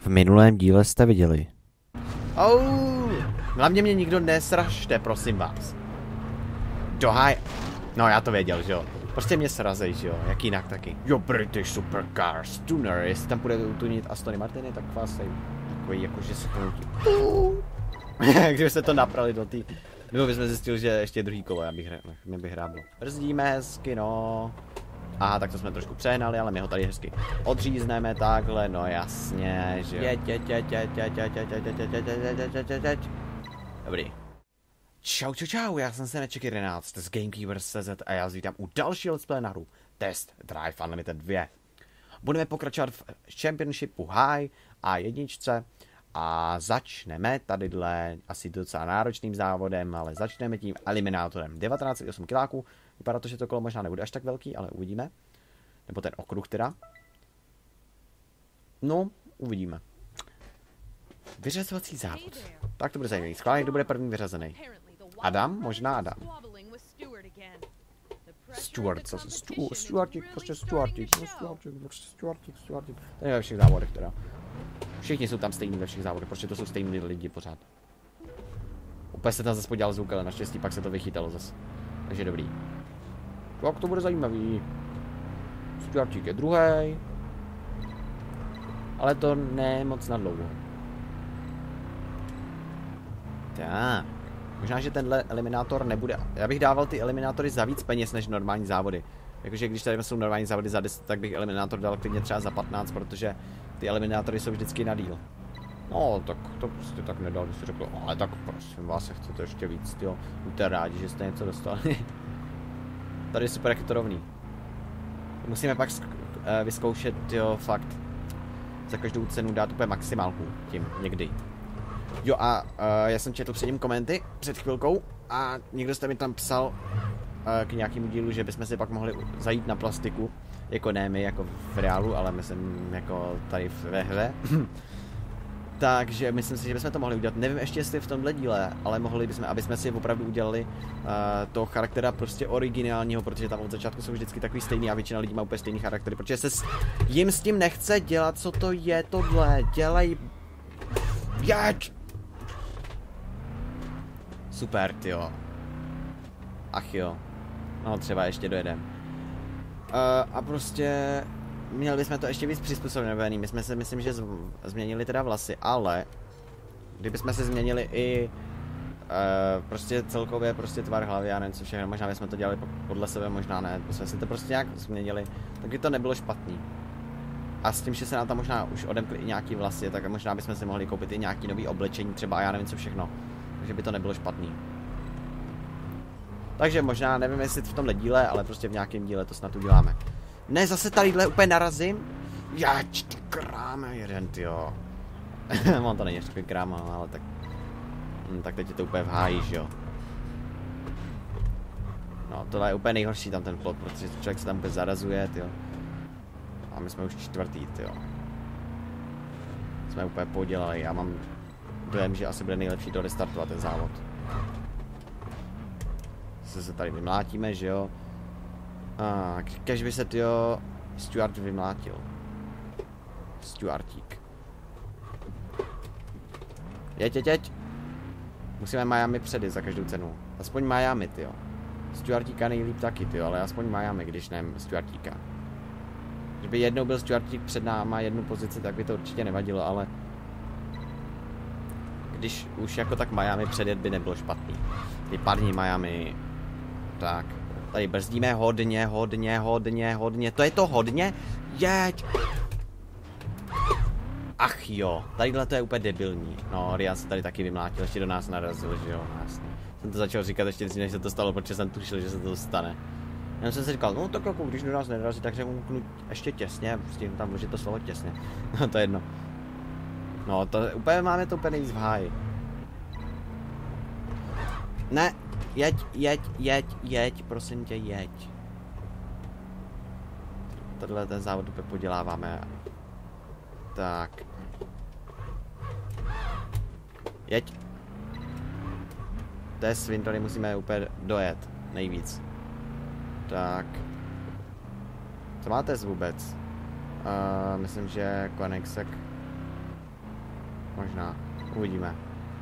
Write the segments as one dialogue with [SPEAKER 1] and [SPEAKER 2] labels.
[SPEAKER 1] minulém díle jste viděli.
[SPEAKER 2] Hlavně mě nikdo nesražte, prosím vás. Dohaj... No, já to věděl, že jo. Prostě mě srazej, že jo, jak jinak taky. Jo, British Supercars Tuner, jestli tam bude utunit Astony Martiny, tak vás tady takový, jakože se to nutí. Když se to naprali do té... Nebo bychom zjistili, že ještě druhý kolo, mě bych hráblo. Brzdíme hezky, no. Aha, tak to jsme trošku přehnali, ale my ho tady hezky odřízneme takhle, no jasně, že jo. Dobrý. Čau, já jsem se Neček 11 z Gamekeepers.cz a já vás vítám u dalšího let's play na hru Test Drive Unlimited 2. Budeme pokračovat v Championshipu High a jedničce a začneme tadyhle asi docela náročným závodem, ale začneme tím eliminátorem. 19,8 kiláků, vypadá to, že to kolo možná nebude až tak velký, ale uvidíme. Nebo ten okruh teda. No, uvidíme. Vyřazovací závod. Tak to bude zajímavý. Schválně, kdo bude první vyřazený. Adam? Možná Adam. Stuart, co se? Stuartík, prostě Stuartík. To je ve všech závodech teda. Všichni jsou tam stejní ve všech závodech, protože to jsou stejní lidi pořád. Úplně se tam zase podělal zvuk, ale naštěstí pak se to vychytalo zase. Takže dobrý. Tak to bude zajímavý. Stuartík je druhý. Ale to ne moc nadlouho. Tak. Možná, že tenhle eliminátor nebude... Já bych dával ty eliminátory za víc peněz než normální závody. Jakože když tady jsou normální závody za 10, tak bych eliminátor dal klidně třeba za 15, protože ty eliminátory jsou vždycky na díl. No, tak to prostě tak nedal, když si řekl, ale tak prosím vás, se chcete ještě víc, jo. Buďte rádi, že jste něco dostali. Tady je super, jak je to rovný. Musíme pak vyzkoušet, jo, fakt. Za každou cenu dát úplně maximálku tím někdy. Jo a já jsem četl předtím komenty před chvilkou a někdo jste mi tam psal k nějakému dílu, že bychom si pak mohli zajít na plastiku, jako ne my, jako v reálu, ale myslím jako tady ve hře. Takže myslím si, že bychom to mohli udělat, nevím ještě jestli v tomhle díle, ale mohli bychom, aby jsme si opravdu udělali toho charaktera prostě originálního, protože tam od začátku jsou vždycky takový stejný a většina lidí má úplně stejný charaktery, protože se jim s tím nechce dělat, co to je tohle, dělej... Jeď! Super, tyjo. Ach jo. No třeba ještě dojedem. A prostě... Měli bychom to ještě víc přizpůsobený. My jsme se, myslím, že změnili teda vlasy, ale... Kdybychom se změnili i... prostě celkově prostě tvar hlavy, já nevím co všechno, možná bychom to dělali podle sebe, možná ne. Jsme si to prostě nějak změnili, tak by to nebylo špatný. A s tím, že se nám tam možná už odemkli i nějaký vlasy, tak možná bychom si mohli koupit i nějaký nový oblečení, třeba já nevím co všechno. Takže by to nebylo špatný. Takže možná, nevím jestli v tomhle díle, ale prostě v nějakém díle to snad uděláme. Ne, zase tadyhle úplně narazím. Jač, ty kráme, jeden, tyjo. On to není ještě takový kráma, ale tak... tak teď je to úplně v háji, že jo. No, tohle je úplně nejhorší tam ten plot, protože člověk se tam úplně zarazuje, tyjo. A my jsme už čtvrtý, tyjo. Jsme úplně podělali, já mám dojem, že asi bude nejlepší to restartovat ten závod. Se tady vymlátíme, že jo. Kež by se tyjo Stuart vymlátil. Stuartík. Jeď. Musíme Miami předjet za každou cenu. Aspoň Miami, tyjo. Stuartíka nejlíp taky, tyjo, ale aspoň Miami, když ne Stuartíka. Kdyby jednou byl Stuartík před náma jednu pozici, tak by to určitě nevadilo, ale... Když už jako tak Miami předjet by nebylo špatný. Ty parní Miami. Tak. Tady brzdíme hodně. To je to hodně? Jeď! Ach jo. Tadyhle to je úplně debilní. No, Rian se tady taky vymlátil, ještě do nás narazil, že jo, jasně. Jsem to začal říkat ještě dřív, než se to stalo, protože jsem tušil, že se to stane. Já jsem si říkal, no tak jako když do nás nerazí, tak řeknu ještě těsně, prostě tam vložit to slovo těsně. No to je jedno. No, to úplně máme to úplně nejvíc v háji. Ne, jeď, prosím tě, jeď. Tohle ten závod úplně poděláváme. Tak. Jeď. To je svin, tady musíme úplně dojet, nejvíc. Tak. Co máte vůbec? Myslím, že Konexek Možná. Uvidíme.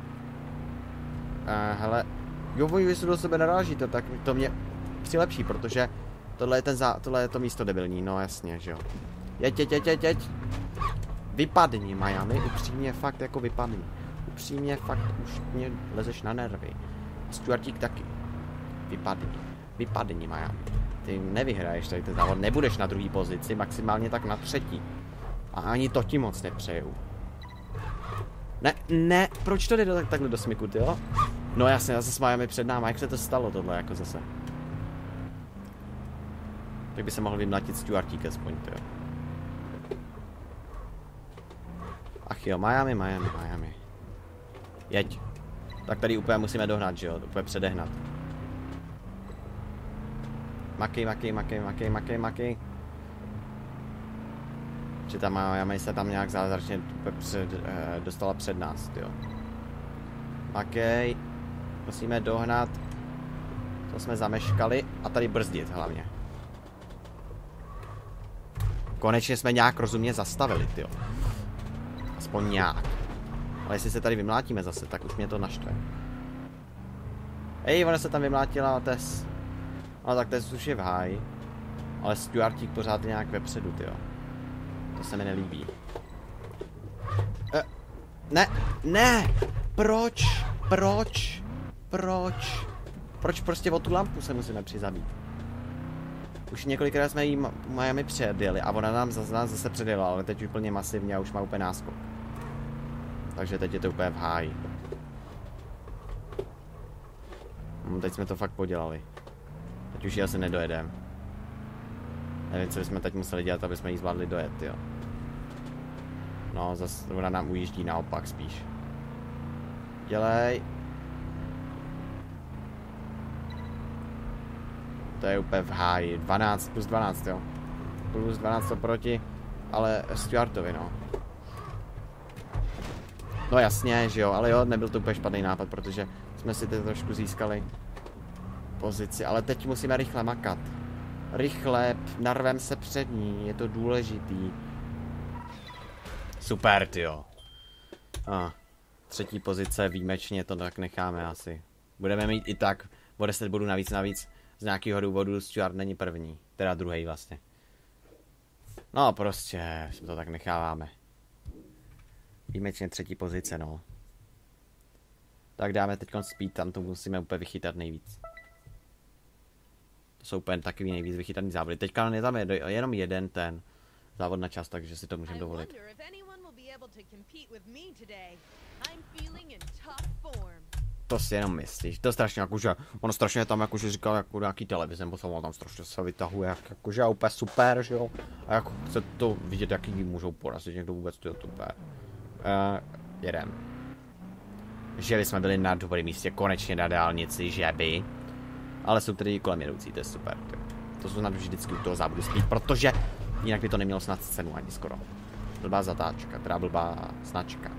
[SPEAKER 2] Hele. Jo, oni se do sebe naráží, tak to mě přilepší, protože tohle je to místo debilní, no jasně, že jo. Jeď. Vypadni, Miami, upřímně fakt jako vypadni. Upřímně fakt už mě lezeš na nervy. Stuartík taky. Vypadni, Miami. Ty nevyhraješ tady ten závod, nebudeš na druhé pozici, maximálně tak na třetí. A ani to ti moc nepřeju. Ne, proč to jde takhle do smyku, jo? No jasně, zase s Miami před náma, jak se to stalo tohle jako zase? Tak by se mohl vymlatit Stuartík aspoň, jo. Ach jo, Miami. Jeď. Tak tady úplně musíme dohnat, že jo, úplně předehnat. Makej. Že ta Miami se tam nějak zázračně dostala před nás, jo. Makej. Musíme dohnat. To jsme zameškali a tady brzdit hlavně. Konečně jsme nějak rozumně zastavili, tyjo. Aspoň nějak. Ale jestli se tady vymlátíme zase, tak už mě to naštve. Ej, ona se tam vymlátila a Tess. Ale tak Tess už je v háji. Ale Stuartík pořád je nějak vepředu, tyjo. To se mi nelíbí. Ne! Proč prostě o tu lampu se musíme přizabít? Už několikrát jsme jí Miami předjeli a ona nám zase předjela, ale teď úplně masivně a už má úplně náskok. Takže teď je to úplně v háji. Teď jsme to fakt podělali. Teď už ji asi nedojedeme. Nevím, co bychom teď museli dělat, aby jsme jí zvládli dojet, jo. No, zase ona nám ujíždí naopak spíš. Dělej. To je úplně v háji. 12 plus 12, jo. Plus 12 oproti, ale Stuartovi, no. No jasně, že jo, ale jo, nebyl to úplně špatný nápad, protože jsme si teď trošku získali pozici, ale teď musíme rychle makat. Rychle, narvem se před ní, je to důležitý. Super, tyjo. Třetí pozice, výjimečně to tak necháme asi. Budeme mít i tak o 10 bodů navíc. Z nějakého důvodu Stuart není první, teda druhý vlastně. No prostě, to tak necháváme. Výjimečně třetí pozice, no. Tak dáme teď speed, tam to musíme úplně vychytat nejvíc. To jsou úplně takový nejvíc vychytaný závody. Teďka je tam jenom jeden ten závod na čas, takže si to můžeme dovolit. To si jenom myslíš, to strašně jakože, on strašně tam jakože říkal jako nějaký televize, poslal tam strašně se vytahuje, jakože úplně super, že jo. A jako chce to vidět, jaký můžou porazit někdo vůbec to super. Jedem. Že jsme byli na dobrém místě, konečně na dálnici, že by. Ale jsou tady kolem jedoucí, to je super. To jsou snad vždycky u toho závodu speed, protože jinak by to nemělo snad cenu ani skoro. Blbá zatáčka, teda blbá značka.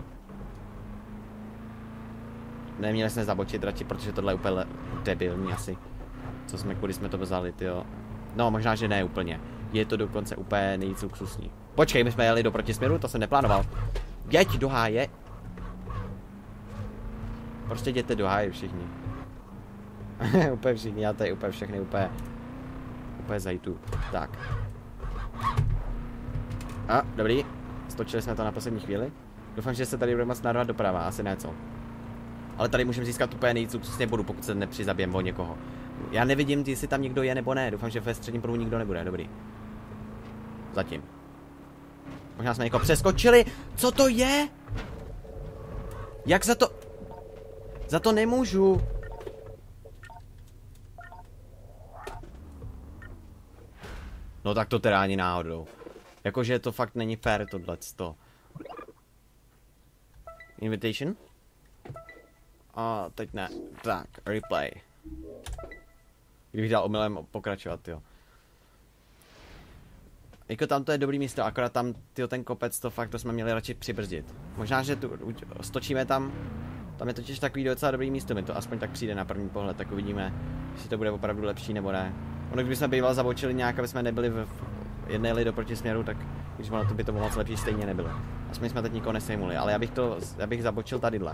[SPEAKER 2] Neměli jsme zabočit radši, protože tohle je úplně debilní asi. Kudy jsme to vzali, tyjo. No, možná, že ne úplně. Je to dokonce úplně nejvíc luxusní. Počkej, my jsme jeli do protisměru, to jsem neplánoval. Jeď do háje. Prostě jděte do háje všichni. Úplně všichni, já tady úplně všechny, úplně zajdu. Tak. Dobrý. Stočili jsme to na poslední chvíli. Doufám, že se tady bude moc narvat doprava, asi ne co. Ale tady můžeme získat úplně nejvíc luxusně bodu, pokud se nepřizabijem o někoho. Já nevidím, jestli tam někdo je nebo ne. Doufám, že ve středním pruhu nikdo nebude. Dobrý. Zatím. Možná jsme někoho přeskočili. Co to je? Jak za to? Za to nemůžu. No tak to teda ani náhodou. Jakože to fakt není fair tohleto. Invitation? A teď ne. Tak, replay. Kdybych dal omylem pokračovat, jo. Jako tam to je dobrý místo, akorát tam, tyjo, ten kopec, to fakt, to jsme měli radši přibrzdit. Možná, že tu stočíme tam je totiž takový docela dobrý místo, mi to aspoň tak přijde na první pohled, tak uvidíme, jestli to bude opravdu lepší nebo ne. Ono, kdybychom bývali zabočili nějak, aby jsme nebyli jedneli do protisměru, tak Když ono to by to moc lepší stejně nebylo. Aspoň jsme teď nikoho nesejmuli, ale já bych zabočil tadyhle.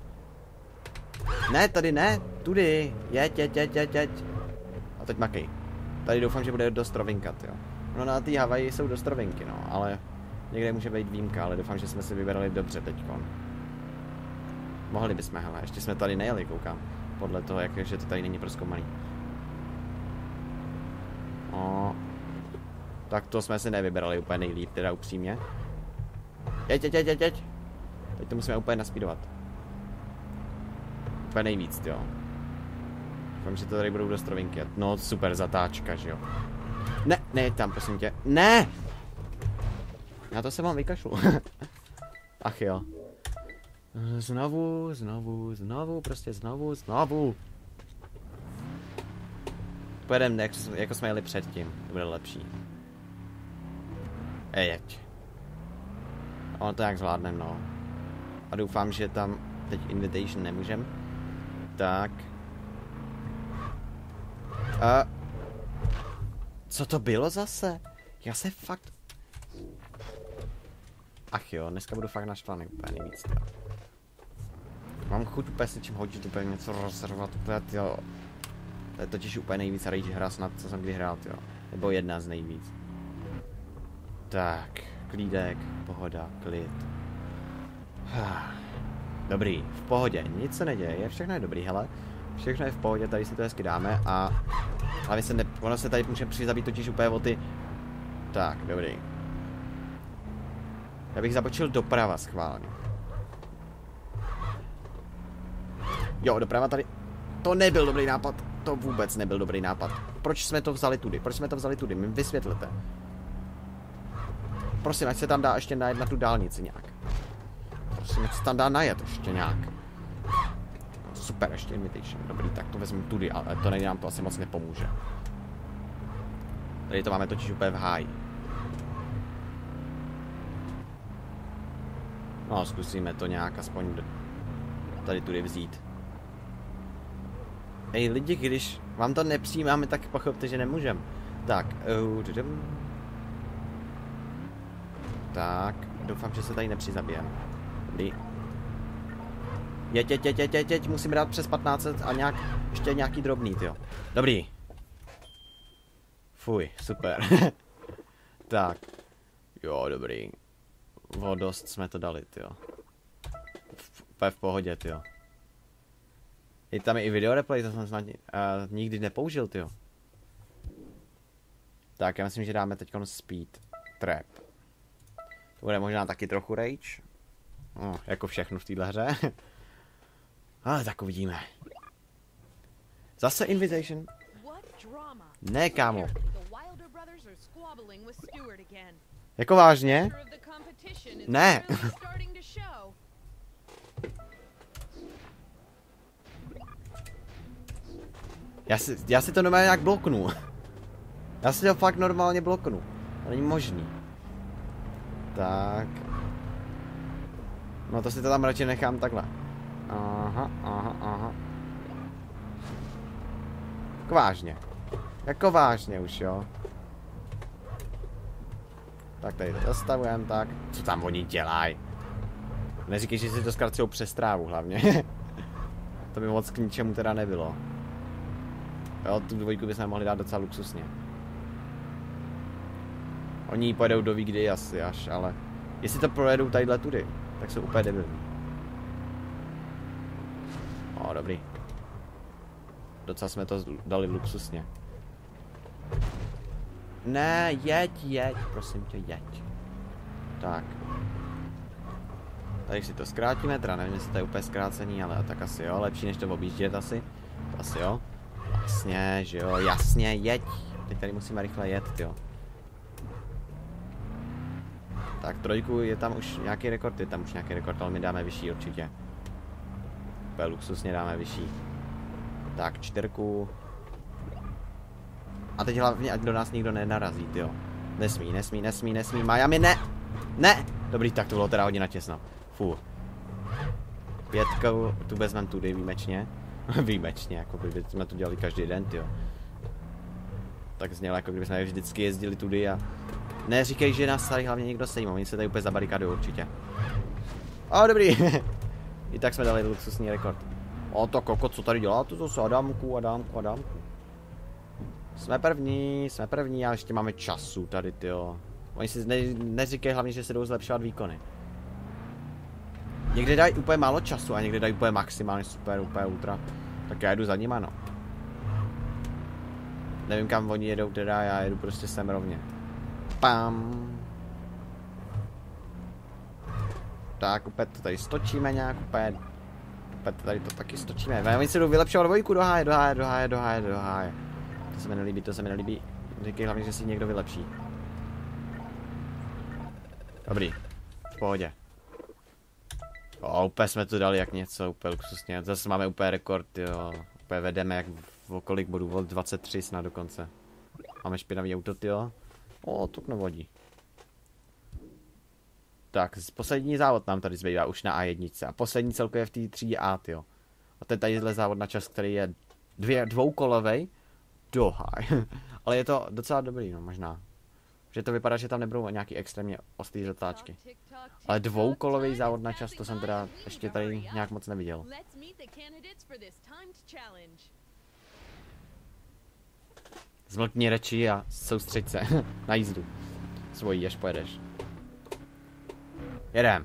[SPEAKER 2] Ne, tady ne, tudy, jeď. A teď makej. Tady doufám, že bude dost rovinkat, jo. No na té Havaji jsou dost rovinky, no, ale někde může být výjimka, ale doufám, že jsme si vybrali dobře teďkon. Mohli bychom, hele, ještě jsme tady nejeli, koukám. Podle toho, že to tady není prozkoumaný. O, tak to jsme si nevybrali úplně nejlíp, teda upřímně. Jeď. Teď to musíme úplně naspídovat. Úplně nejvíc, jo. Doufám, že to tady budou dost rovinky. No, super zatáčka, že jo. Ne, tam, prosím tě. Ne! Já to se vám vykašlu. Ach jo. Znovu, prostě znovu. Pojedeme, jako jsme jeli předtím. To bude lepší. Jeď. Ono to nějak zvládneme, no. A doufám, že tam teď invitation nemůžem. Tak. Co to bylo zase? Já se fakt... Ach jo, dneska budu fakt naštvaný úplně nejvíc. Mám chuť úplně si čím hodit, úplně něco rozhrvat, úplně jo. To je totiž úplně nejvíc rage hra snad, co jsem kdy hrál, jo. Nebo jedna z nejvíc. Tak, klídek, pohoda, klid. Dobrý, v pohodě, nic se neděje, všechno je dobrý, hele. Všechno je v pohodě, tady si to hezky dáme a... Hlavně se ono se tady může přizabít totiž úplně o ty... Tak, dobrý. Já bych zabočil doprava schválně. Jo, doprava tady... To nebyl dobrý nápad. To vůbec nebyl dobrý nápad. Proč jsme to vzali tudy? Mi vysvětlete. Prosím, ať se tam dá ještě najet na tu dálnici nějak. Prosím, ať se tam dá najet ještě nějak. Super, ještě invitation. Dobrý, tak to vezmu tudy, ale to nám to asi moc nepomůže. Tady to máme totiž úplně v háji. No, zkusíme to nějak aspoň tady tudy vzít. Ej, lidi, když vám to nepřijímáme, tak pochopte, že nemůžem. Tak, tak, doufám, že se tady nepřizabijem. Dobrý. Jeď, musím dát přes 1500 a ještě nějaký drobný, tyjo. Dobrý. Fuj, super. Tak. Jo, dobrý. Dost jsme to dali, tyjo. Úplně v pohodě, tyjo. Je tam i video replay, to jsem snad nikdy nepoužil, tyjo. Tak, já myslím, že dáme teďkon speed trap. To bude možná taky trochu rage. No, jako všechno v téhle hře. Ale tak uvidíme. Zase invitation. Ne, kámo. Jako vážně? Ne. Já si to normálně nějak bloknu. Já si to fakt normálně bloknu. To není možný. Tak. No to si to tam radši nechám takhle. Aha. Jako vážně. Jako vážně už, jo. Tak tady to zastavujeme, tak. Co tam oni dělají? Neříkej, že si to zkracují přes trávu hlavně. To by moc k ničemu teda nebylo. Jo, tu dvojku bychom mohli dát docela luxusně. Oni pojedou do ví kdy asi až, ale... Jestli to projedou tadyhle tudy, tak jsou úplně debilní. O, dobrý. Docela jsme to dali luxusně. Ne, jeď, prosím tě, jeď. Tak. Tady si to zkrátíme, teda nevím, jestli to je úplně zkrácení, ale tak asi jo, lepší než to objíždět asi. To asi jo. Jasně, že jo, jasně, jeď. Teď tady musíme rychle jet, jo. Tak trojku, je tam už nějaký rekord, ale my dáme vyšší určitě. Úplně luxusně dáme vyšší. Tak, 4. A teď hlavně, ať do nás nikdo nenarazí, jo. Nesmí, Miami, ne! Ne! Dobrý, tak to bylo teda hodně natěsno. Fú. 5, tu vezmeme tudy výjimečně. Výjimečně, jako by jsme to dělali každý den, jo. Tak znělo, jako kdybychom vždycky jezdili tudy a Neříkej, že nás tady hlavně někdo sejmou, oni se tady úplně zabarikadují určitě. Dobrý. I tak jsme dali luxusní rekord. To koko, co tady dělá? To zase Adámku. Jsme první, ale ještě máme času tady, tyjo. Oni si neříkají hlavně, že se jdou zlepšovat výkony. Někdy dají úplně málo času a někdy dají úplně maximálně super, úplně ultra. Tak já jdu za nima, no. Nevím, kam oni jedou teda, já jedu prostě sem rovně. Pam. Tak, úplně to tady stočíme nějak, úplně tady to taky stočíme. Oni se jdou vylepšovat dvojku do háje. To se mi nelíbí. Říkej hlavně, že si někdo vylepší. Dobrý. V pohodě. Úplně jsme to dali jak něco, úplně luxusně. Zase máme úplně rekord, jo. Úplně vedeme jak o kolik bodů, o 23 snad dokonce. Máme špinavý auto, jo. To nevadí. Tak, poslední závod nám tady zbývá už na A1. A poslední celkově v té třídě A, jo. A ten tadyhle závod na čas, který je dvoukolovej. Dohaj. Ale je to docela dobrý, no možná. Že to vypadá, že tam nebudou nějaký extrémně ostrý zatáčky. Ale dvoukolový závod na čas, to jsem teda ještě tady nějak moc neviděl. Zmlkni reči a soustřeď se na jízdu. Svojí, až pojedeš. Jedem.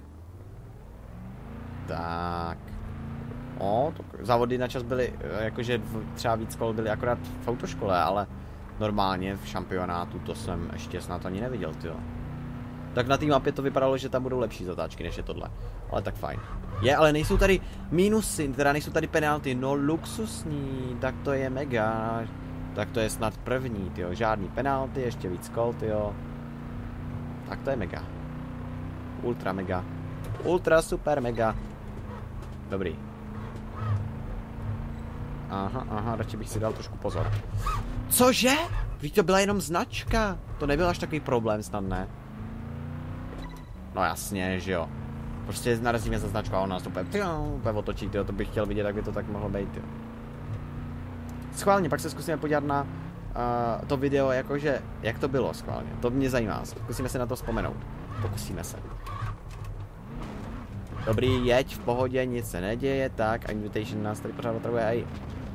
[SPEAKER 2] Tak. Závody na čas byly, jakože třeba víc kol byly akorát v autoškole, ale normálně v šampionátu to jsem ještě snad ani neviděl, tyjo. Tak na té mapě to vypadalo, že tam budou lepší zatáčky, než je tohle. Ale tak fajn. Ale nejsou tady minusy, teda nejsou tady penalty, no luxusní, tak to je mega. Tak to je snad první, tyjo, žádný penalty, ještě víc kol, tyjo. Tak to je mega. Ultra mega. Ultra super mega. Dobrý. Aha, radši bych si dal trošku pozor. Cože? Víš, to byla jenom značka. To nebyl až takový problém snad, ne? No jasně, že jo. Prostě narazíme za značku a ona nás to úplně otočí, tyjo, to bych chtěl vidět, jak by to tak mohlo být, jo. Schválně, pak se zkusíme podívat na to video, jakože, jak to bylo schválně. To mě zajímá, zkusíme se na to vzpomenout. Pokusíme se. Dobrý, jeď v pohodě, nic se neděje, tak, invitation nás tady pořád otravuje, ej.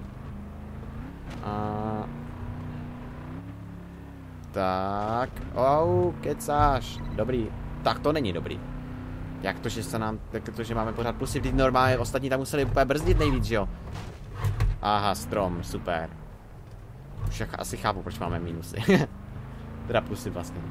[SPEAKER 2] Tak, kecáš, dobrý, tak to není dobrý. Jak to, že máme pořád plusy, teď normálně ostatní tam museli úplně brzdit nejvíc, že jo? Aha, strom, super. Už asi chápu, proč máme minusy. Teda plusy vlastně.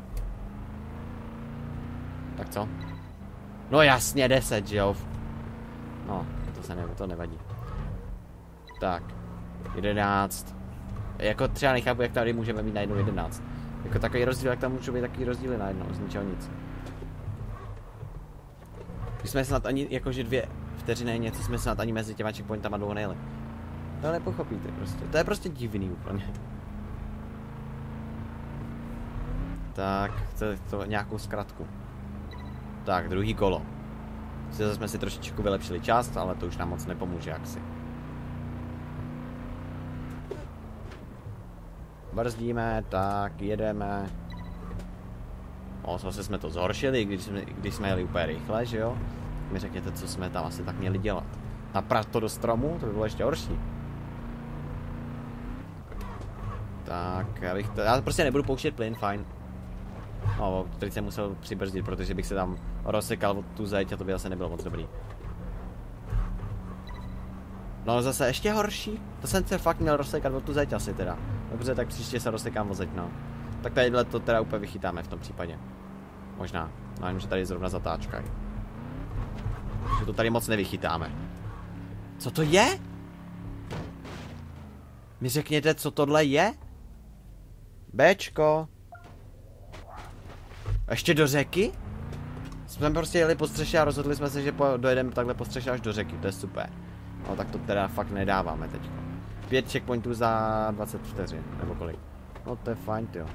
[SPEAKER 2] Tak co? No jasně, 10, že jo? No, to nevadí. Tak, 11. Jako třeba nechápu, jak tady můžeme mít najednou 11. Jako takový rozdíl, jak tam můžou být takový rozdíly najednou, z ničeho nic. Když jsme snad ani, jakože 2 vteřiny něco jsme snad ani mezi těma checkpointama dlouho nejeli. To nepochopíte prostě, to je prostě divný úplně. Tak, chce to nějakou zkratku. Tak, druhý kolo. Zase jsme si trošičku vylepšili čas, ale to už nám moc nepomůže jaksi. Brzdíme, tak, jedeme. Zase jsme to zhoršili, když jsme jeli úplně rychle, že jo? Mi řekněte, co jsme tam asi tak měli dělat. Naprat to do stromu, to by bylo ještě horší. Tak, já prostě nebudu pouštět plyn, fajn. No, teď jsem musel přibrzdit, protože bych se tam rozsekal od tu zeď a to by asi nebylo moc dobrý. No zase ještě horší. To jsem se fakt měl rozsekat od tu zeď asi teda. Dobře, tak příště se rozsekám o zeď, no. Tak tadyhle to teda úplně vychytáme v tom případě. Možná. No jenom, že tady je zrovna zatáčka. Že to tady moc nevychytáme. Co to je? Mi řekněte, co tohle je? Bčko. Ještě do řeky? Jsme prostě jeli po střeše a rozhodli jsme se, že dojedeme takhle po střeše až do řeky, to je super. No tak to teda fakt nedáváme teď. 5 checkpointů za 20 vteřin, nebo kolik. No to je fajn, tyjo.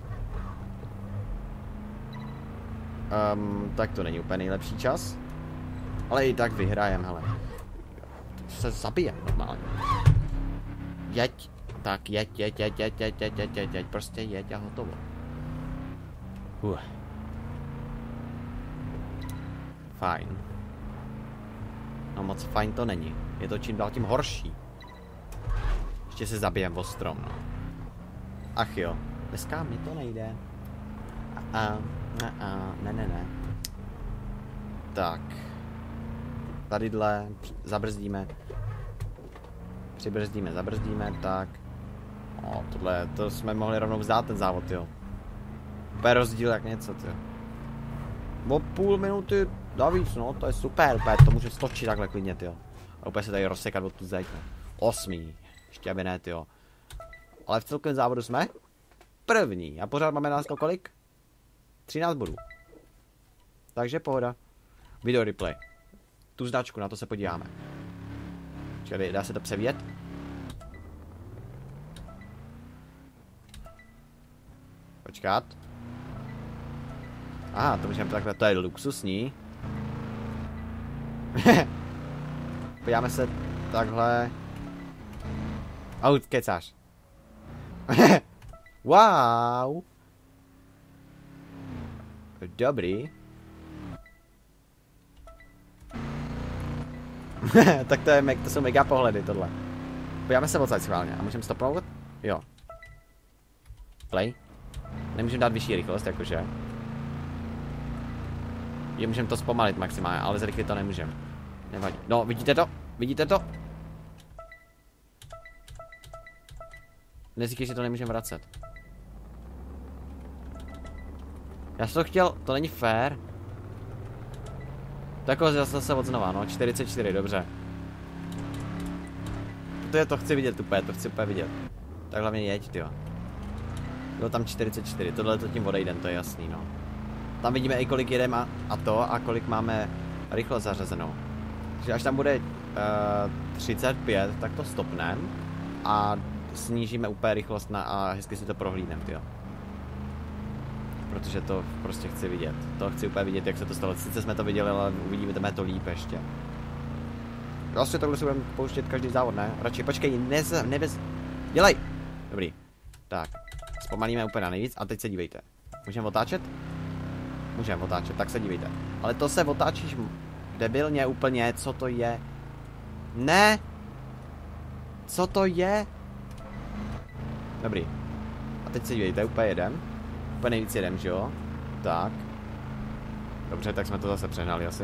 [SPEAKER 2] Tak to není úplně nejlepší čas. Ale i tak vyhrajem, hele. To se zabije normálně. Jeď. Tak jeď, prostě jeď a hotovo. Fajn. No moc fajn to není. Je to čím dál tím horší. Ještě se zabijem o strom, no. Ach jo. Dneska mi to nejde. Ne. Tak. Tadyhle zabrzdíme. Přibrzdíme, zabrzdíme, tak. O, tohle, to jsme mohli rovnou vzdát ten závod, jo. Úplně rozdíl jak něco, jo. O půl minuty navíc, no, to je super, úplně to může stočit takhle klidně, jo. A úplně se tady rozsekat od tu zeď, no. 8. Ještě aby ne, jo. Ale v celkovém závodu jsme první. A pořád máme nás kolik? 13 bodů. Takže pohoda. Video replay. Tu značku, na to se podíváme. Čili dá se to převíjet? Počkat. Aha, to můžeme takhle, to je luxusní. Podíváme se takhle. Aut, kecáš. Wow. Dobrý. Tak to jsou mega pohledy tohle. Podíváme se odsaď schválně. A můžeme stopnout? Jo. Play. Nemůžeme dát vyšší rychlost, jakože. Je, můžeme to zpomalit maximálně, ale zrychlit to nemůžeme. Nevadí. No, vidíte to? Vidíte to? Neříkej, že to nemůžeme vracet. Já jsem to chtěl, to není fair. To jako zase od znova, no, 44, dobře. To chci vidět úplně, to chci úplně vidět. Tak hlavně jeď, tyjo. Bylo tam 44, tohle to tím odejdem, to je jasný, no. Tam vidíme i kolik jedeme a kolik máme rychlost zařazenou. Takže až tam bude 35, tak to stopneme a snížíme úplně rychlost a hezky si to prohlídneme, tyjo. Protože to prostě chci vidět. To chci úplně vidět, jak se to stalo. Sice jsme to viděli, ale uvidíme to líp ještě. Vlastně tohle si budeme pouštět každý závod, ne? Radši počkej, dělej! Dobrý. Tak. Zpomalíme úplně na nejvíc a teď se dívejte. Můžeme otáčet? Můžeme otáčet, tak se dívejte. Ale to se otáčíš debilně úplně, co to je? Ne! Co to je? Dobrý. A teď se dívejte, úplně jedem. Úplně nejvíc jedem, že jo? Tak. Dobře, tak jsme to zase přehnali asi.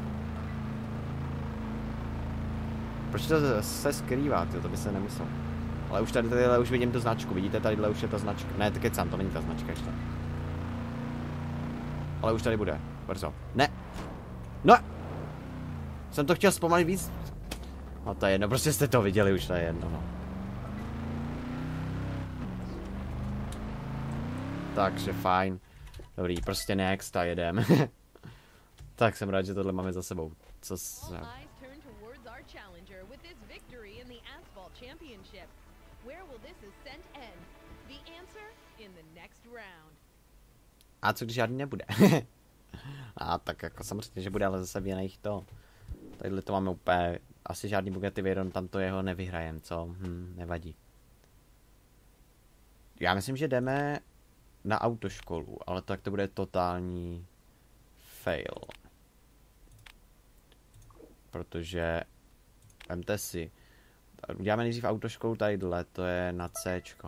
[SPEAKER 2] Proč to se skrývá, tyjo, to by se nemuselo. Ale už tadyhle už vidím tu značku, vidíte, tadyhle už je ta značka. Ne, to kecám, to není ta značka ještě. Ale už tady bude, brzo. Ne! No! Jsem to chtěl zpomalit víc. No to je jedno, prostě jste to viděli, už to je jedno, no. Takže fajn. Dobrý, prostě next a jedem. Tak jsem rád, že tohle máme za sebou. Co se... A co když žádný nebude? A tak jako samozřejmě, že bude, ale zase v jiných to. Tadyhle to máme úplně... Asi žádný Bugatti Veyron, tam to jeho nevyhrajem, co? Nevadí. Já myslím, že jdeme na autoškolu, ale tak to bude totální fail. Protože vemte si, uděláme nejdřív autoškolu tadyhle, to je na Cčko.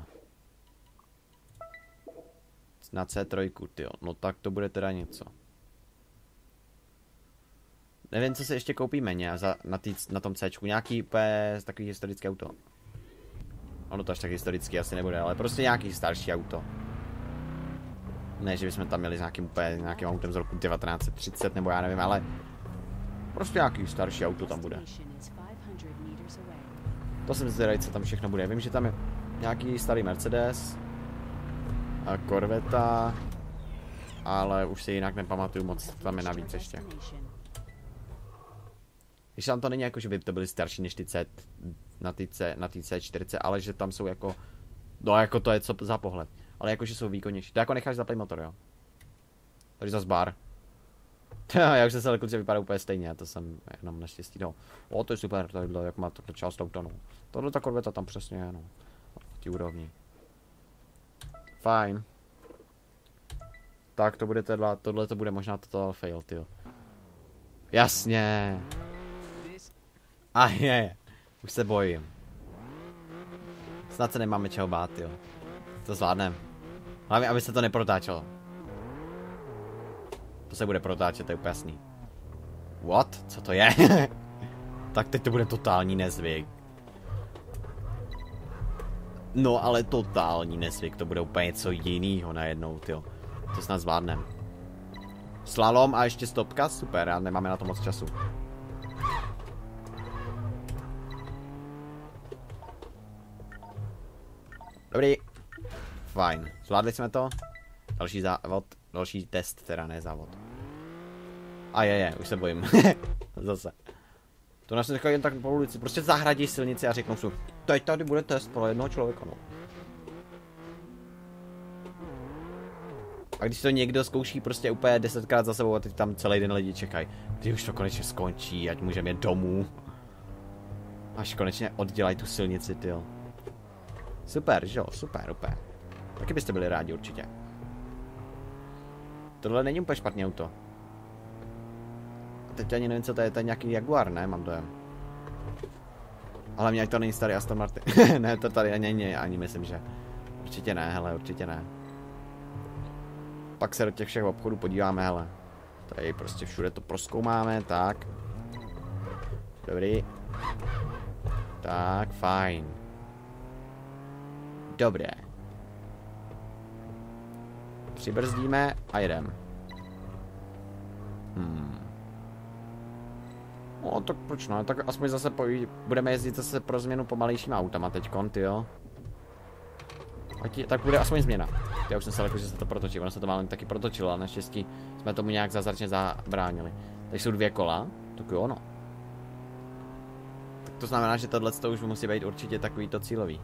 [SPEAKER 2] Na C3, tyjo, no tak to bude teda něco. Nevím, co se ještě koupíme na tom Cčku, nějaký úplně takový historický auto. Ono to až tak historický asi nebude, ale prostě nějaký starší auto. Ne, že bychom tam měli s nějakým autem z roku 1930 nebo já nevím, ale prostě nějaký starší auto tam bude. To jsem zvědavý, co tam všechno bude. Vím, že tam je nějaký starý Mercedes a Corvetta, ale už si jinak nepamatuju moc, tam je navíc ještě. Když tam to není jako, že by to byly starší než ty C, na té C4, ale že tam jsou jako, no jako to je co za pohled. Ale jakože jsou výkonnější. To jako necháš zaplit motor, jo. Tady zas bar. Já už jsem se kluci vypadá úplně stejně, to jsem jenom naštěstí, no. O, to je super, tadyhle, jak má tohle část auta, no. Tohle ta Corvetta tam přesně je, no. V té úrovni. Fajn. Tak to bude tohle to bude možná total fail, tyjo. Jasně. A je. Už se bojím. Snad se nemáme čeho bát, jo. To zvládnem. Hlavně, aby se to neprotáčelo. To se bude protáčet, to je úplně jasný. What? Co to je? Tak teď to bude totální nezvyk. No ale totální nezvyk, to bude úplně něco jinýho najednou, tyjo. To snad zvládnem. Slalom a ještě stopka, super, a nemáme na to moc času. Dobrý. Fajn, zvládli jsme to. Další závod, další test, teda ne závod. A je, už se bojím. Zase. To nás nechají jen tak po ulici, prostě zahradí silnici a řeknou si, teď tady bude test pro jednoho člověka, no. A když to někdo zkouší prostě úplně 10krát za sebou a teď tam celý den lidi čekají, kdy už to konečně skončí, ať můžeme jít domů. Až konečně oddělají tu silnici, tyjo. Super, že jo, super, úplně. Taky byste byli rádi určitě. Tohle není úplně špatný auto. A teď ani nevím, co to je nějaký Jaguar, ne? Mám dojem. Ale mě to není starý Aston Martin. Ne, to tady ani myslím, že. Určitě ne, hele, určitě ne. Pak se do těch všech obchodů podíváme, hele. Tady prostě všude to prozkoumáme, tak. Dobrý. Tak, fajn. Dobré. Přibrzdíme a jedem. No, tak proč ne? Tak aspoň zase budeme jezdit zase pro změnu pomalejšíma autama teďkon, tyjo. Tak bude aspoň změna. Já už jsem se lekl, že se to protočilo. Ono se to málem taky protočilo, ale naštěstí jsme tomu nějak zázračně zabránili. Takže jsou 2 kola, tak jo, no. Tak to znamená, že tohle už musí být určitě takový to cílový.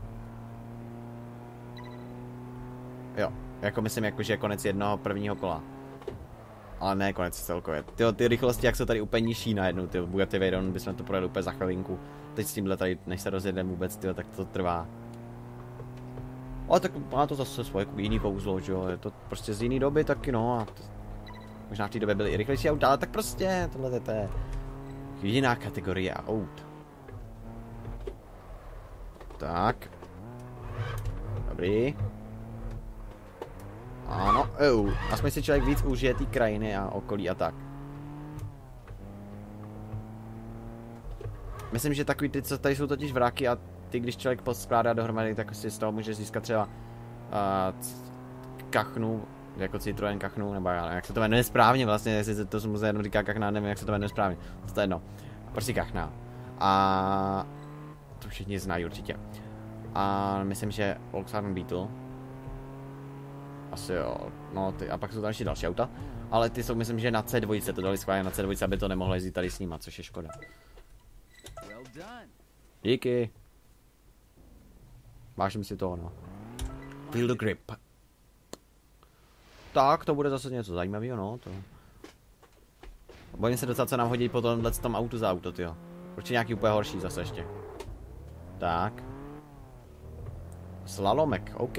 [SPEAKER 2] Jo, jako myslím, jako, že je konec jednoho prvního kola. Ale ne konec celkově. Ty rychlosti, jak jsou tady úplně nižší najednou, ty Bugatti Veyron, bychom to projeli úplně za chvilinku. Teď s tímhle tady, než se rozjedeme vůbec, tyjo, tak to trvá. Ale tak má to zase svoje jiný kouzlo, že jo, je to prostě z jiný doby taky, no a možná v té době byly i rychlejší auta, ale tak prostě, tohle to je jiná kategorie aut. Tak. Dobrý. Ano, aspoň si člověk víc užije ty krajiny a okolí a tak. Myslím, že takový ty, co tady jsou totiž vráky a ty, když člověk poskládá dohromady, tak si z toho může získat třeba kachnu, jako Citroen kachnu, nebo jak se to jmenuje správně vlastně, jestli to se jenom říká kachna, nevím, jak se to jmenuje správně, to je jedno. Prostě kachna. A to všichni znají určitě. A myslím, že Volkswagen Beetle. Asi jo, no ty, a pak jsou tam ještě další auta. Ale ty jsou, myslím, že na C2, to dali schválně na C2, aby to nemohlo jezdit tady s nima, což je škoda. Díky. Vážím si toho, no. Feel the grip. Tak, to bude zase něco zajímavého, no. To. Bojím se docela, co nám hodí po tomhle tom autu za auto, tyjo. Určitě nějaký úplně horší zase ještě. Tak. Slalomek, OK.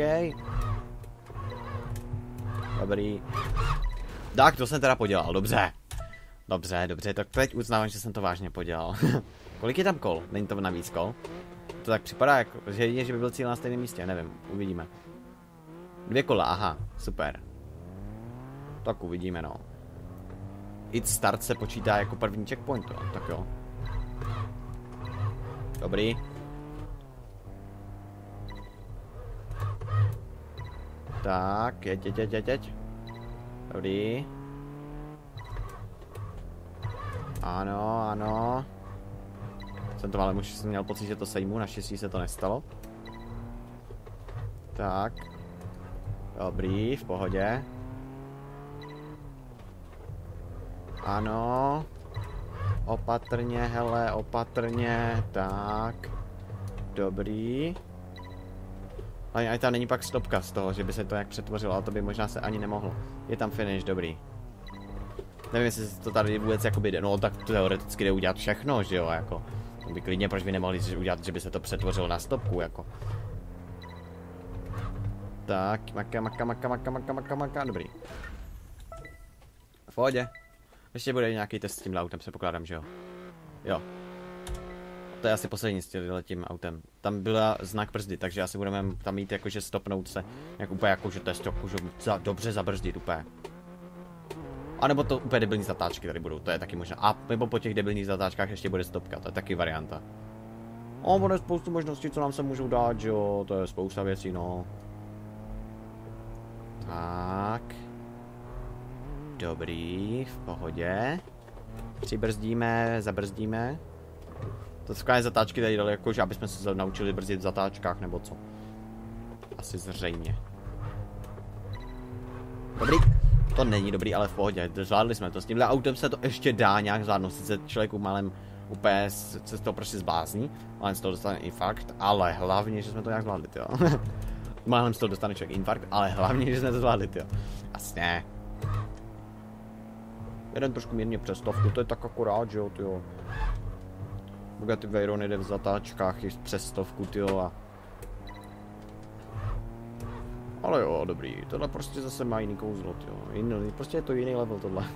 [SPEAKER 2] Dobrý. Tak, to jsem teda podělal, dobře. Dobře, tak teď uznávám, že jsem to vážně podělal. Kolik je tam kol? Není to navíc kol? To tak připadá, jako, že by byl cíl na stejném místě, nevím, uvidíme. 2 kola, aha, super. Tak uvidíme, no. I start se počítá jako první checkpoint, jo, tak jo. Dobrý. Tak, jeď. Dobrý. Ano. Jsem to ale už měl pocit, že to sejmu, naštěstí se to nestalo. Tak. Dobrý, v pohodě. Ano. Opatrně, hele, opatrně. Tak. Dobrý. Ale tam není pak stopka z toho, že by se to jak přetvořilo, ale to by možná se ani nemohlo. Je tam finish, dobrý. Nevím, jestli to tady vůbec jakoby jde, no tak teoreticky jde udělat všechno, že jo, jako. By klidně, proč by nemohli udělat, že by se to přetvořilo na stopku, jako. Tak, maka, dobrý. V pohodě. Ještě bude nějaký test s tímhle autem, se pokládám, že jo? Jo. To je asi poslední s tím autem. Tam byla znak brzdy, takže asi budeme tam mít jakože stopnout se. Jak úplně jakože test, jakože dobře zabrzdit úplně. A nebo to úplně debilní zatáčky tady budou, to je taky možná. A nebo po těch debilních zatáčkách ještě bude stopka, to je taky varianta. O, bude spoustu možností, co nám se můžou dát, že jo, to je spousta věcí, no. Tak. Dobrý, v pohodě. Přibrzdíme, zabrzdíme. To takové zatáčky tady dali, jakože aby jsme se naučili brzdit v zatáčkách, nebo co. Asi zřejmě. Dobrý. To není dobrý, ale v pohodě, zvládli jsme to. S tímhle autem se to ještě dá nějak zvládnout. Sice člověku malem úplně se z toho prostě zblázní, malem z toho dostane infarkt, ale hlavně, že jsme to nějak zvládli, jo. Malem z toho dostane člověk infarkt, ale hlavně, že jsme to zvládli, jo. Jasně. Jeden trošku mírně přes stovku, to je tak akorát, že jo, tyjo. Bugatti Veyron jde v zatáčkách i přes stovku, tyjo, a... Ale jo, dobrý, tohle prostě zase má jiný kouzlo, jo. Prostě je to jiný level tohle.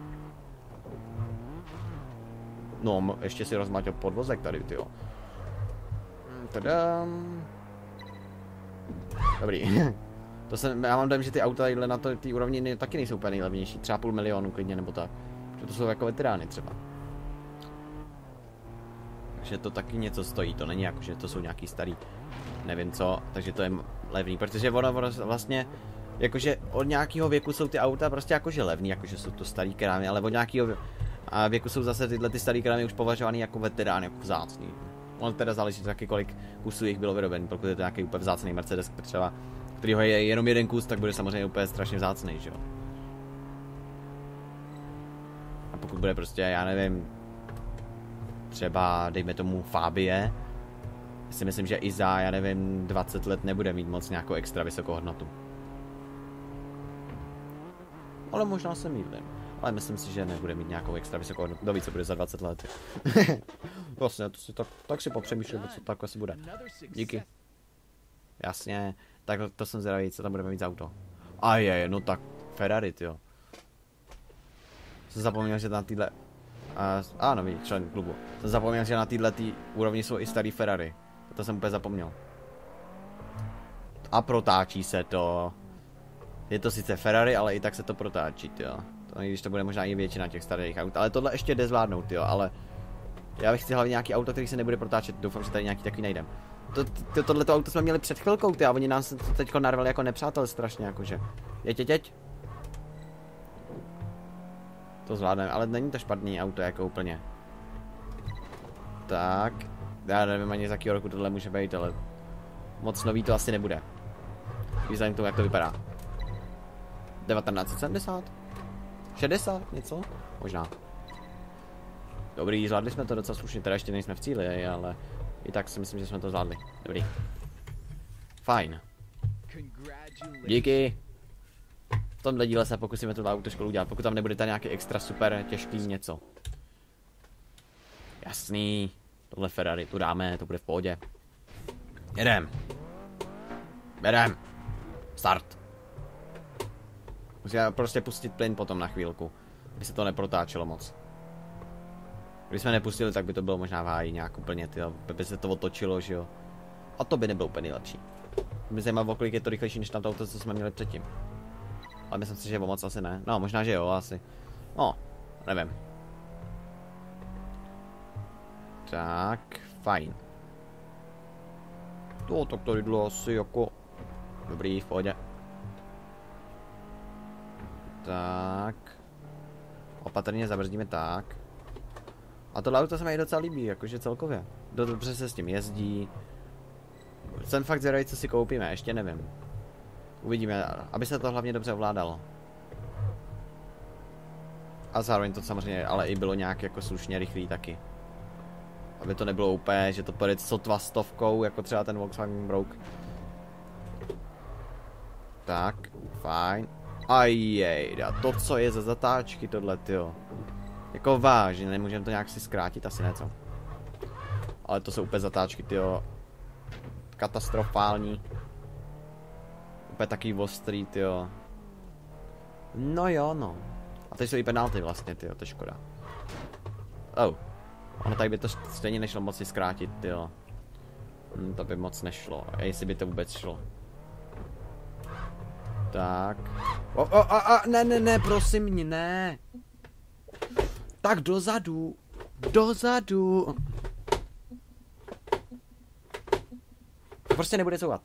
[SPEAKER 2] No, ještě si rozmátil podvozek tady, tyjo. Tadam. Dobrý. Já mám dojem, že ty auta tadyhle na té úrovni taky nejsou úplně nejlevnější. Třeba 500 000 klidně, nebo tak. Že to jsou jako veterány třeba. Takže to taky něco stojí, to není jako, že to jsou nějaký starý, nevím co, takže to je levný, protože ono vlastně, jakože od nějakého věku jsou ty auta prostě jakože levný, jakože jsou to starý krámy, ale od nějakého věku jsou zase tyhle ty starý krámy už považovaný jako veterán, jako vzácný. On teda záleží taky, kolik kusů jich bylo vyroben, pokud je to nějaký úplně vzácný Mercedes, třeba, kterýho je jenom jeden kus, tak bude samozřejmě úplně strašně vzácný, že jo. A pokud bude prostě, já nevím, třeba, dejme tomu, Fabie, si myslím, že i za, já nevím, 20 let nebude mít moc nějakou extra vysokou hodnotu. Ale možná se mýlím. Ale myslím si, že nebude mít nějakou extra vysokou hodnotu. Kdo ví, co bude za 20 let. Vlastně, to si tak si popřemýšlím, co tak asi bude. Díky. Jasně. Tak to jsem zvědavý, co tam budeme mít za auto. A je, no tak Ferrari, tyjo. Jsem zapomněl, že na týhle... nový člen klubu. Jsem zapomněl, že na této úrovni jsou i starý Ferrari. To jsem úplně zapomněl. A protáčí se to. Je to sice Ferrari, ale i tak se to protáčí, jo. To, i když to bude možná i většina těch starých aut. Ale tohle ještě jde zvládnout, jo. Ale já bych chtěl hlavně nějaký auto, který se nebude protáčet. Doufám, že tady nějaký takový najdem. Tohleto auto jsme měli před chvilkou, ty, a oni nám se teď narvali jako nepřátel strašně, jakože. Jeď. To zvládneme, ale není to špatný auto jako úplně. Tak. Já nevím ani z jakého roku tohle může být, ale moc nový to asi nebude. Vzhledem k tomu, jak to vypadá. 1970? 60? Něco? Možná. Dobrý, zvládli jsme to docela slušně, teda ještě nejsme v cíli, ale i tak si myslím, že jsme to zvládli. Dobrý. Fajn. Díky. V tomhle díle se pokusíme tu autoškolu udělat, pokud tam nebude nějaký extra super těžký něco. Jasný. Tohle Ferrari tu dáme, to bude v pohodě. Jedem. Start. Musíme prostě pustit plyn potom na chvílku, aby se to neprotáčelo moc. Když jsme nepustili, tak by to bylo možná v háji nějak úplně, tyjo, by se to otočilo, že jo. A to by nebylo úplně nejlepší. Mě zajímalo, kolik je to rychlejší než tam to auto, co jsme měli předtím. Ale myslím si, že o moc asi ne. No, možná, že jo, asi. No, nevím. Tak, fajn. To, tak to jde asi jako... Dobrý, v pohodě. Tak. Opatrně zabrzdíme tak. A tohle auto se mi docela líbí, jakože celkově. Dobře se s tím jezdí. Jsem fakt zvědavý, co si koupíme, ještě nevím. Uvidíme, aby se to hlavně dobře ovládalo. A zároveň to samozřejmě, ale i bylo nějak jako slušně rychlý taky. Aby to nebylo úplně, že to pojede sotva 100, jako třeba ten Volkswagen Brouk. Tak, fajn. Ajejda, to co je za zatáčky tohle, tyjo. Jako vážně, nemůžeme to nějak si zkrátit, asi ne, co? Ale to jsou úplně zatáčky, tyjo. Katastrofální. Úplně taký ostrý, tyjo. No jo, no. A teď jsou i penalty vlastně, tyjo, to je škoda. Oh. Ono tady by to stejně nešlo moc si zkrátit, tyjo. To by moc nešlo. A jestli by to vůbec šlo. Tak. Ne, prosím mě, ne. Tak dozadu. Dozadu. To prostě nebude couvat.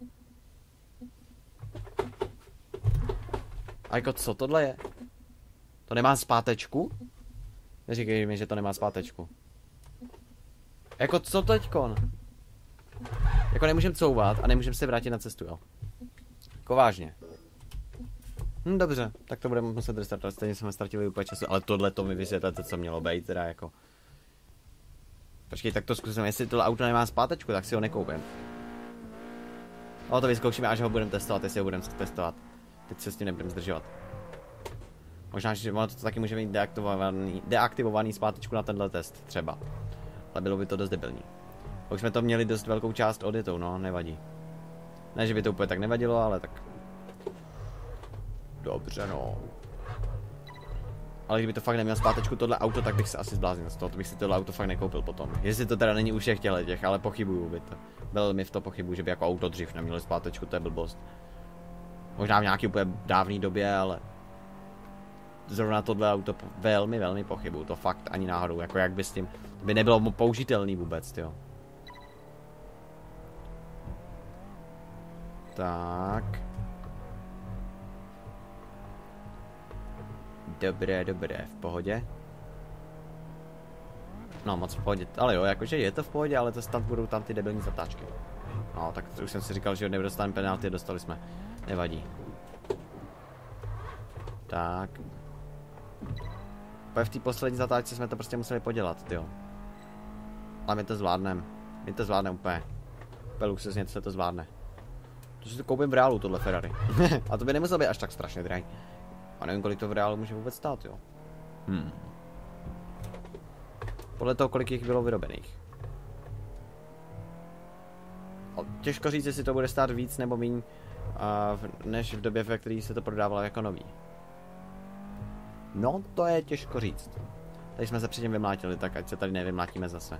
[SPEAKER 2] A jako co tohle je? To nemá zpátečku? Neříkej mi, že to nemá zpátečku. Jako co teďkon? Jako nemůžem couvat a nemůžem se vrátit na cestu, jo. Jako vážně. Dobře, tak to budeme muset restartovat, stejně jsme ztratili úplně času, ale tohle to mi vysvětlete, co mělo být, teda jako. Počkej, tak to zkusím, jestli tohle auto nemá zpátečku, tak si ho nekoupím. Ale to vyzkoušíme, až ho budeme testovat, jestli ho budeme testovat. Teď se s tím nebudeme zdržovat. Možná, že ono to taky může mít deaktivovaný zpátečku na tenhle test, třeba. Ale bylo by to dost debilní. Už jsme to měli dost velkou část odjetou, no, nevadí. Ne, že by to úplně tak nevadilo, ale tak. Dobře, no. Ale kdyby to fakt neměl zpátečku tohle auto, tak bych se asi zbláznil z toho, to bych si tohle auto fakt nekoupil potom. Jestli to teda není u všech těch, ale pochybuju by to. Velmi v to pochybuju, že by jako auto dřív nemělo zpátečku, to je blbost. Možná v nějaký úplně dávný době, ale zrovna tohle auto velmi pochybuju, to fakt ani náhodou, jako jak by s tím, by nebylo použitelný vůbec, jo. Tak. Dobré, v pohodě. No, moc v pohodě, ale jo, jakože je to v pohodě, ale to snad budou tam ty debilní zatáčky. No, tak už jsem si říkal, že nedostaneme penalty, dostali jsme. Nevadí. Tak. V té poslední zatáčce jsme to prostě museli podělat, tyjo. Ale my to zvládneme. My to zvládneme úplně. Úplně luxusně se to zvládne. To si to koupím v reálu, tohle Ferrari. A to by nemuselo být až tak strašně drahý. A nevím, kolik to v reálu může vůbec stát, jo. Podle toho, kolik jich bylo vyrobených. A těžko říct, jestli to bude stát víc nebo míň, než v době, ve které se to prodávalo jako nový. No, to je těžko říct. Tady jsme se předtím vymlátili, tak ať se tady nevymlátíme zase.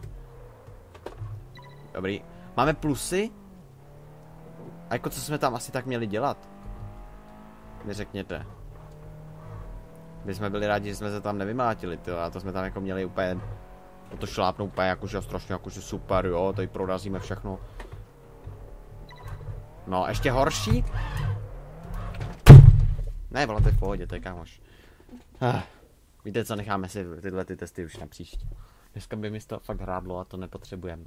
[SPEAKER 2] Dobrý. Máme plusy? A jako co jsme tam asi tak měli dělat? Vy řekněte. My jsme byli rádi, že jsme se tam nevymlátili, tyjo, a to jsme tam jako měli úplně, to šlápnou úplně jakože strašně jakože super, jo, tady prorazíme všechno. No, ještě horší? Ne, bylo to v pohodě, to je kámoš. Víte co, necháme si tyhle ty testy už na příště. Dneska by mi to fakt hrádlo a to nepotřebujeme.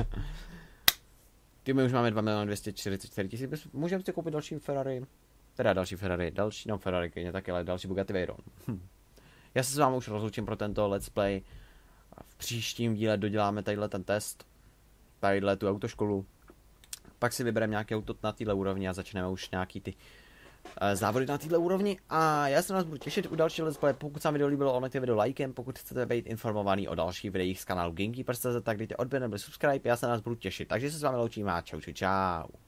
[SPEAKER 2] My už máme 2 244 000, můžeme si koupit další Ferrari. Teda další Ferrari, no Ferrari klidně taky, ale další Bugatti Veyron. Já se s vámi už rozloučím pro tento let's play. V příštím díle doděláme tadyhle ten test. Tadyhle tu autoškolu. Pak si vybereme nějaký auto na téhle úrovni a začneme už nějaký ty závody na téhle úrovni. A já se na vás budu těšit u dalšího let's play. Pokud se vám video líbilo, onejte video lajkem. Pokud chcete být informovaný o dalších videích z kanálu Gamekeepers.cz, tak dejte odběr nebo subscribe. Já se na vás budu těšit. Takže se s vámi loučím a čau.